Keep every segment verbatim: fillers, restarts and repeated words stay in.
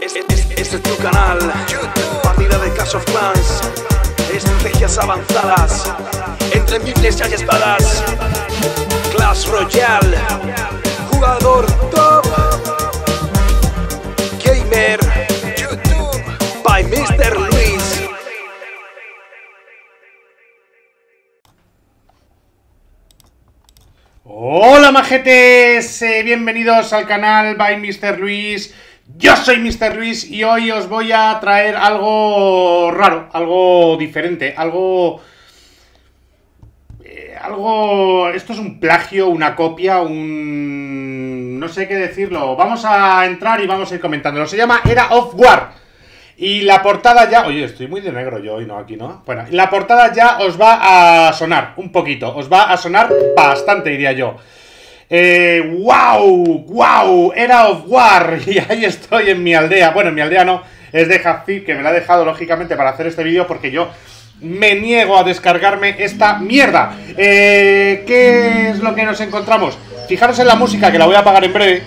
Este, este, este es tu canal, partida de Clash of Clans, estrategias avanzadas, entre miles hay espadas, Clash Royale, jugador top, gamer, YouTube, by mister Luis. Hola majetes, eh, bienvenidos al canal by mister Luis. Yo soy mister Luis y hoy os voy a traer algo raro, algo diferente, algo... Eh, algo... Esto es un plagio, una copia, un... no sé qué decirlo. Vamos a entrar y vamos a ir comentándolo. Se llama Era of War. Y la portada ya... Oye, estoy muy de negro yo hoy, ¿no? Aquí, ¿no? Bueno, la portada ya os va a sonar un poquito. Os va a sonar bastante, diría yo. Eh, ¡Wow! ¡Wow! Era of War. Y ahí estoy en mi aldea. Bueno, en mi aldea no. Es de Hafid, que me la ha dejado, lógicamente, para hacer este vídeo, porque yo me niego a descargarme esta mierda. Eh, ¿Qué es lo que nos encontramos? Fijaros en la música, que la voy a apagar en breve.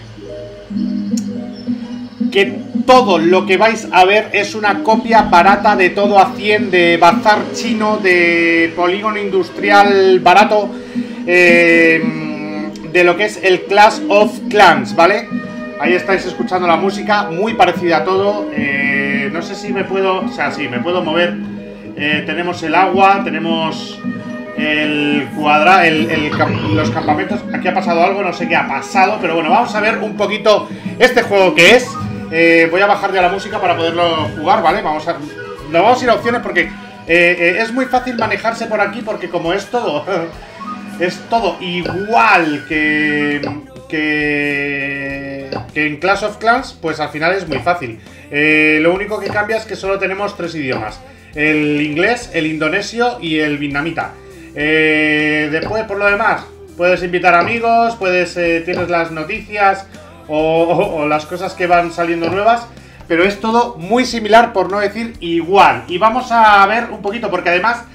Que todo lo que vais a ver es una copia barata de todo a cien, de bazar chino, de polígono industrial barato, eh, de lo que es el Clash of Clans, ¿vale? Ahí estáis escuchando la música, muy parecida a todo. eh, No sé si me puedo... O sea, sí, me puedo mover. eh, Tenemos el agua, tenemos el cuadra, el, el, los campamentos. Aquí ha pasado algo, no sé qué ha pasado, pero bueno, vamos a ver un poquito este juego que es. Eh, voy a bajar ya la música para poderlo jugar, ¿vale? Vamos a... Nos vamos a ir a opciones porque eh, eh, es muy fácil manejarse por aquí, porque como es todo... es todo igual que, que... que en Clash of Clans, pues al final es muy fácil. Eh, lo único que cambia es que solo tenemos tres idiomas. El inglés, el indonesio y el vietnamita. Eh, después, por lo demás, puedes invitar amigos, puedes eh, tienes las noticias... O, o, o las cosas que van saliendo nuevas, pero es todo muy similar, por no decir igual. Y vamos a ver un poquito, porque además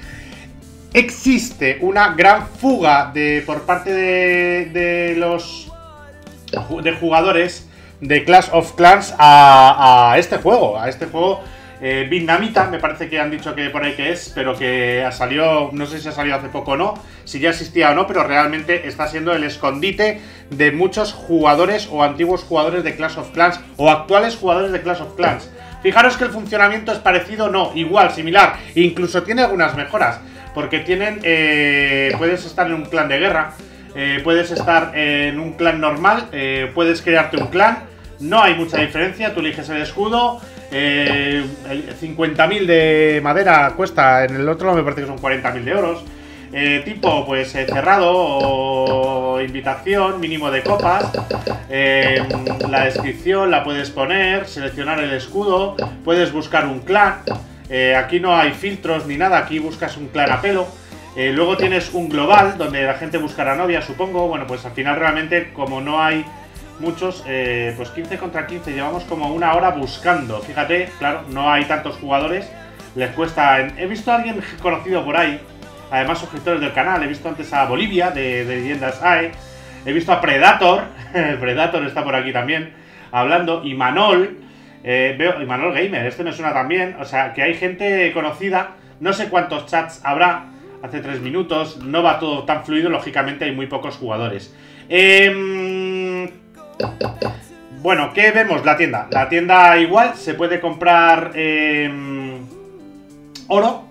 existe una gran fuga de por parte de, de los de jugadores de Clash of Clans a, a este juego, a este juego eh, vietnamita, me parece que han dicho que por ahí que es, pero que ha salido, no sé si ha salido hace poco o no, si ya existía o no, pero realmente está siendo el escondite de muchos jugadores o antiguos jugadores de Clash of Clans o actuales jugadores de Clash of Clans. Fijaros que el funcionamiento es parecido, no, igual, similar, incluso tiene algunas mejoras, porque tienen, eh, puedes estar en un clan de guerra, eh, puedes estar en un clan normal, eh, puedes crearte un clan, no hay mucha diferencia, tú eliges el escudo. Eh, cincuenta mil de madera cuesta, en el otro me parece que son cuarenta mil de euros. eh, Tipo pues eh, cerrado o invitación, mínimo de copas. eh, La descripción la puedes poner, seleccionar el escudo, puedes buscar un clan. eh, Aquí no hay filtros ni nada, aquí buscas un clan a pelo. eh, Luego tienes un global donde la gente buscará novia, supongo. Bueno, pues al final realmente como no hay muchos, eh, pues quince contra quince, llevamos como una hora buscando. Fíjate, claro, no hay tantos jugadores, les cuesta... He visto a alguien conocido por ahí, además suscriptores del canal. He visto antes a Bolivia, de, de Leyendas A E. He visto a Predator, Predator está por aquí también, hablando. Y Manol, eh, veo, y Manol Gamer, este me suena también. O sea, que hay gente conocida, no sé cuántos chats habrá. Hace tres minutos, no va todo tan fluido, lógicamente hay muy pocos jugadores. Eh... Bueno, ¿qué vemos? La tienda. La tienda igual, se puede comprar eh, oro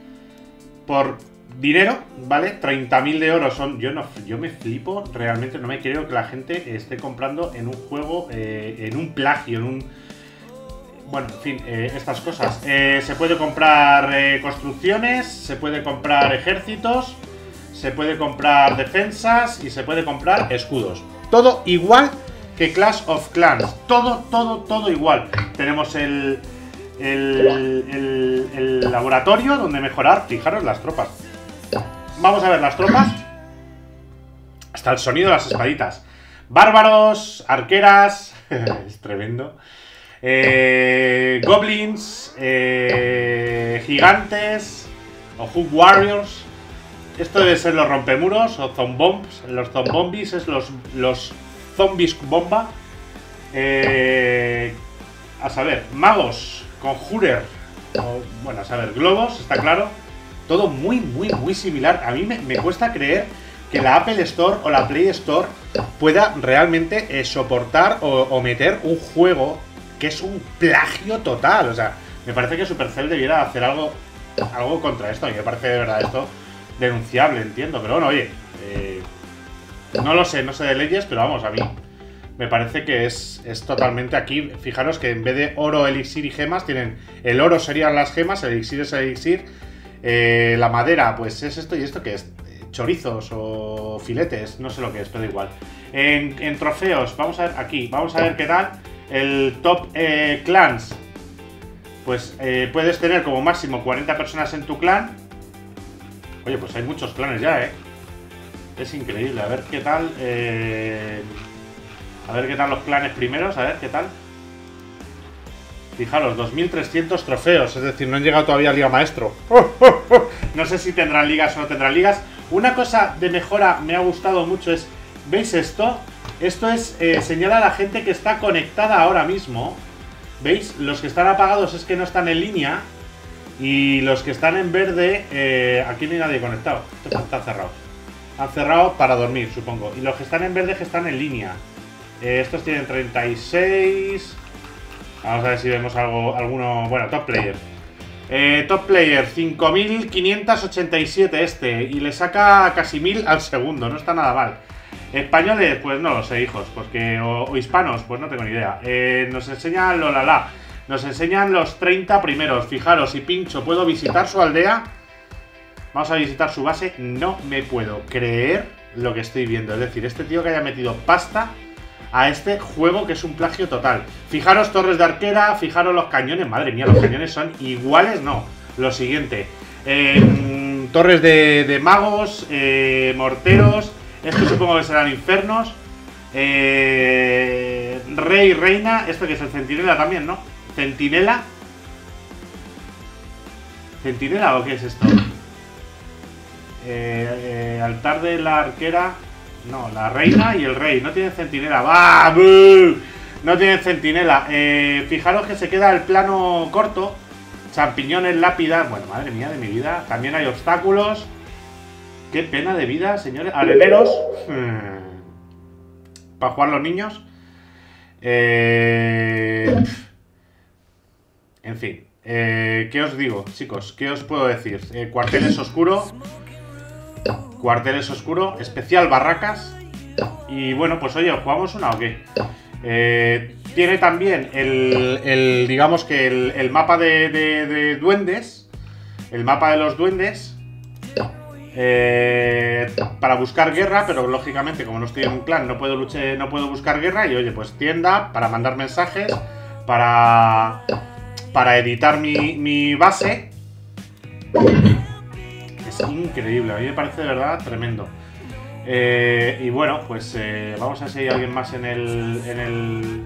por dinero, ¿vale? treinta mil de oro son... Yo no, yo me flipo, realmente no me creo que la gente esté comprando en un juego, eh, en un plagio, en un... Bueno, en fin, eh, estas cosas. Eh, se puede comprar eh, construcciones, se puede comprar ejércitos, se puede comprar defensas y se puede comprar escudos. Todo igual que Clash of Clans, todo, todo, todo igual. Tenemos el, el, el, el laboratorio donde mejorar. Fijaros las tropas. Vamos a ver las tropas. Hasta el sonido de las espaditas. Bárbaros, arqueras, es tremendo. Eh, goblins, eh, gigantes o Hook Warriors. Esto debe ser los rompemuros o zombombs. Los zombombis es los, los zombies bomba. Eh, a saber, magos, conjurer, o, bueno, a saber, globos, está claro. Todo muy, muy, muy similar. A mí me, me cuesta creer que la Apple Store o la Play Store pueda realmente eh, soportar o, o meter un juego que es un plagio total. O sea, me parece que Supercell debiera hacer algo, algo contra esto. A mí me parece de verdad esto denunciable, entiendo. Pero bueno, oye, eh, no lo sé, no sé de leyes, pero vamos, a mí me parece que es, es totalmente aquí. Fijaros que en vez de oro, elixir y gemas, tienen el oro serían las gemas, el elixir es el elixir, eh, la madera, pues es esto y esto que es chorizos o filetes, no sé lo que es, pero da igual. En, en trofeos, vamos a ver aquí, vamos a ver qué tal. El top eh, clans, pues eh, puedes tener como máximo cuarenta personas en tu clan. Oye, pues hay muchos clanes ya, eh. Es increíble, a ver qué tal. Eh, a ver qué tal los clanes primeros, a ver qué tal. Fijaros, dos mil trescientos trofeos, es decir, no han llegado todavía a Liga Maestro. No sé si tendrán ligas o no tendrán ligas. Una cosa de mejora me ha gustado mucho es, ¿veis esto? Esto es, eh, señala a la gente que está conectada ahora mismo. ¿Veis? Los que están apagados es que no están en línea. Y los que están en verde, eh, aquí no hay nadie conectado. Esto está cerrado. Han cerrado para dormir, supongo. Y los que están en verde que están en línea. Eh, estos tienen treinta y seis. Vamos a ver si vemos algo, alguno. Bueno, top player. Eh, top player, cinco mil quinientos ochenta y siete este. Y le saca casi mil al segundo. No está nada mal. Españoles, pues no lo sé, hijos. Porque, o, o hispanos, pues no tengo ni idea. Eh, nos enseñan Lolala. Nos enseñan los treinta primeros. Fijaros, si pincho, ¿puedo visitar su aldea? Vamos a visitar su base. No me puedo creer lo que estoy viendo. Es decir, este tío que haya metido pasta a este juego que es un plagio total. Fijaros torres de arquera, fijaros los cañones. Madre mía, los cañones son iguales, no. Lo siguiente. Eh, torres de, de magos, eh, morteros. Esto supongo que serán infernos. Eh, rey, reina. Esto que es el centinela también, ¿no? Centinela. ¿Centinela o qué es esto? Eh, eh, altar de la arquera. No, la reina y el rey. No tienen centinela. ¡Bah! ¡Buh! No tienen centinela. Eh, fijaros que se queda el plano corto. Champiñones, lápidas. Bueno, madre mía de mi vida. También hay obstáculos. Qué pena de vida, señores. Areleros. Hmm. Para jugar los niños. Eh... En fin. Eh, ¿Qué os digo, chicos? ¿Qué os puedo decir? Eh, cuarteles oscuro. Cuarteles oscuro. Especial barracas. Y bueno, pues oye, ¿jugamos una o qué? Eh, tiene también el, el digamos que el, el mapa de, de, de duendes. El mapa de los duendes. Eh, para buscar guerra, pero lógicamente como no estoy en un clan no puedo luchar, no puedo buscar guerra. Y oye, pues tienda para mandar mensajes, para para editar mi, mi base. Es increíble, a mí me parece de verdad tremendo. Eh, y bueno, pues eh, vamos a ver si hay alguien más en el, en el...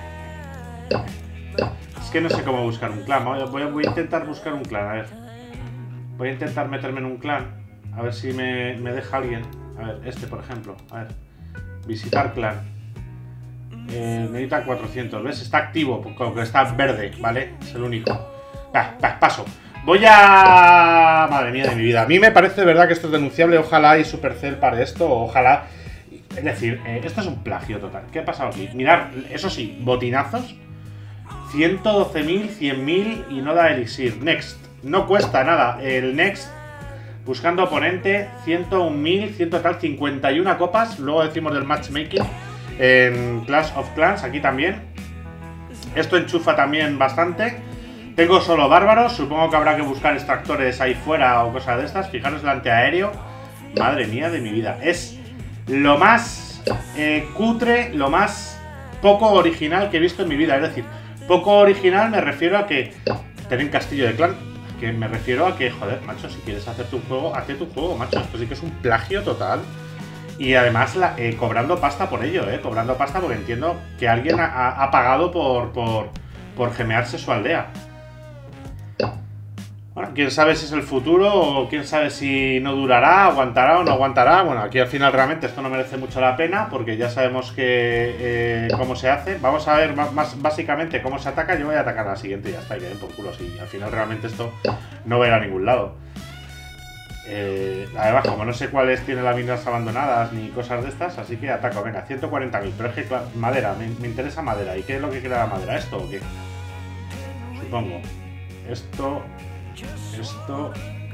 Es que no sé cómo buscar un clan. Voy a, voy a intentar buscar un clan, a ver. Voy a intentar meterme en un clan. A ver si me, me deja alguien. A ver, este por ejemplo. A ver. Visitar clan. Eh, necesita cuatrocientos. ¿Ves? Está activo. Porque está verde, ¿vale? Es el único. Va, va, paso. Voy a... Madre mía de mi vida. A mí me parece de verdad que esto es denunciable. Ojalá y Supercell pare esto. Ojalá... Es decir, eh, esto es un plagio total. ¿Qué ha pasado aquí? Mirad, eso sí, botinazos. ciento doce mil, cien mil y no da elixir. Next. No cuesta nada. El next... Buscando oponente, ciento un mil, cien tal, cincuenta y una copas. Luego decimos del matchmaking en Clash of Clans, aquí también. Esto enchufa también bastante. Tengo solo bárbaros, supongo que habrá que buscar extractores ahí fuera o cosas de estas. Fijaros el antiaéreo. Madre mía de mi vida. Es lo más eh, cutre, lo más poco original que he visto en mi vida. Es decir, poco original me refiero a que tienen castillo de clan. Que me refiero a que, joder, macho, si quieres hacer tu juego, hazte tu juego, macho. Esto sí que es un plagio total. Y además la, eh, cobrando pasta por ello, eh. Cobrando pasta porque entiendo que alguien ha, ha pagado por, por, por gemearse su aldea. Bueno, quién sabe si es el futuro o quién sabe si no durará, aguantará o no aguantará. Bueno, aquí al final realmente esto no merece mucho la pena porque ya sabemos que eh, cómo se hace. Vamos a ver más, más básicamente cómo se ataca. Yo voy a atacar a la siguiente y ya está, y que den por culo así. Al final realmente esto no va a ir a ningún lado. Eh, además, como no sé cuáles tienen las minas abandonadas ni cosas de estas, así que ataco. Venga, ciento cuarenta mil. Pero es que claro, madera, me, me interesa madera. ¿Y qué es lo que quiere la madera? ¿Esto o qué? Supongo. Esto... Esto...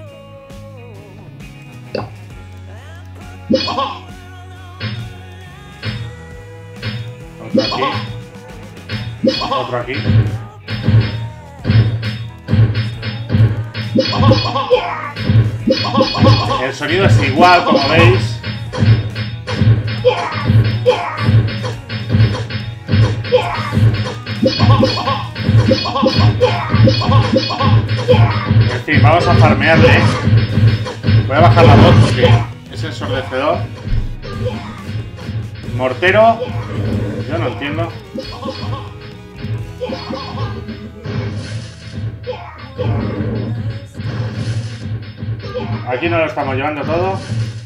Otro aquí. Otro aquí. El sonido es igual, como veis. En fin, vamos a farmearle. Voy a bajar la voz porque es ensordecedor. Mortero. Yo no entiendo. Aquí nos lo estamos llevando todo.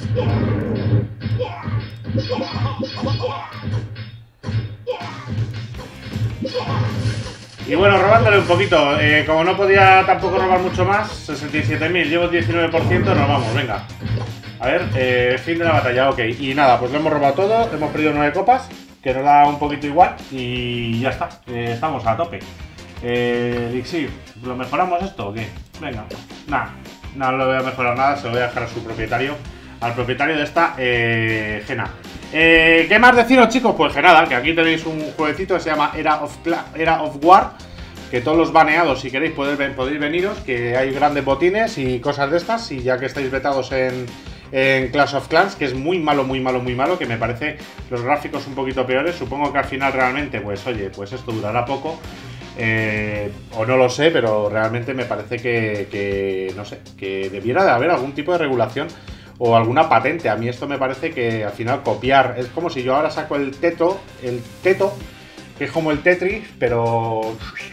Y bueno, robándole un poquito. Eh, como no podía tampoco robar mucho más, sesenta y siete mil, llevo diecinueve por ciento, nos vamos, venga. A ver, eh, fin de la batalla, ok. Y nada, pues lo hemos robado todo, hemos perdido nueve copas, que nos da un poquito igual, y ya está, eh, estamos a tope. Eh, Elixir, ¿lo mejoramos esto o qué? Venga, nada, no lo voy a mejorar nada, se lo voy a dejar a su propietario, al propietario de esta eh, Gena. Eh, ¿Qué más deciros, chicos? Pues que nada, que aquí tenéis un jueguecito que se llama Era of, Era of War, que todos los baneados, si queréis, podéis, podéis veniros, que hay grandes botines y cosas de estas, y ya que estáis vetados en, en Clash of Clans, que es muy malo, muy malo, muy malo, que me parece los gráficos un poquito peores, supongo que al final realmente, pues oye, pues esto durará poco, eh, o no lo sé, pero realmente me parece que, que, no sé, que debiera de haber algún tipo de regulación o alguna patente. A mí esto me parece que al final copiar, es como si yo ahora saco el teto, el teto, que es como el Tetris, pero...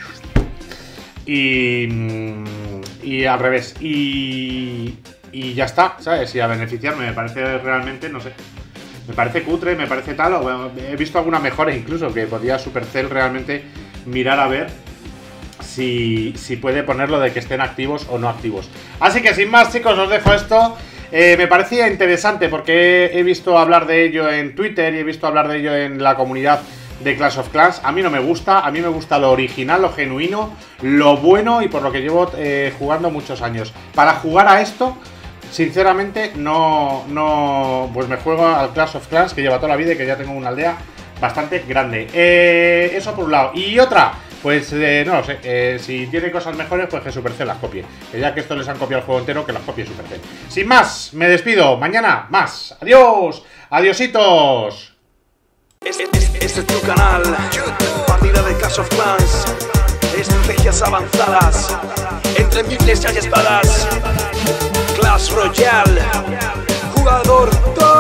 Y, y al revés, y, y ya está, ¿sabes? Y a beneficiarme, me parece realmente, no sé, me parece cutre, me parece tal, o, he visto algunas mejores incluso, que podría Supercell realmente mirar a ver si, si puede ponerlo de que estén activos o no activos. Así que sin más, chicos, os dejo esto. Eh, me parecía interesante porque he visto hablar de ello en Twitter y he visto hablar de ello en la comunidad de Clash of Clans. A mí no me gusta, a mí me gusta lo original, lo genuino, lo bueno y por lo que llevo eh, jugando muchos años. Para jugar a esto, sinceramente, no, no, pues me juego al Clash of Clans que lleva toda la vida y que ya tengo una aldea bastante grande. Eh, eso por un lado. Y otra, pues eh, no lo sé, eh, si tiene cosas mejores, pues que Supercell las copie. Que ya que esto les han copiado el juego entero, que las copie Supercell. Sin más, me despido. Mañana más. Adiós. Adiositos. Este, este, este es tu canal, partida de Clash of Clans, estrategias avanzadas, entre miles y espadas, Clash Royale, jugador dos.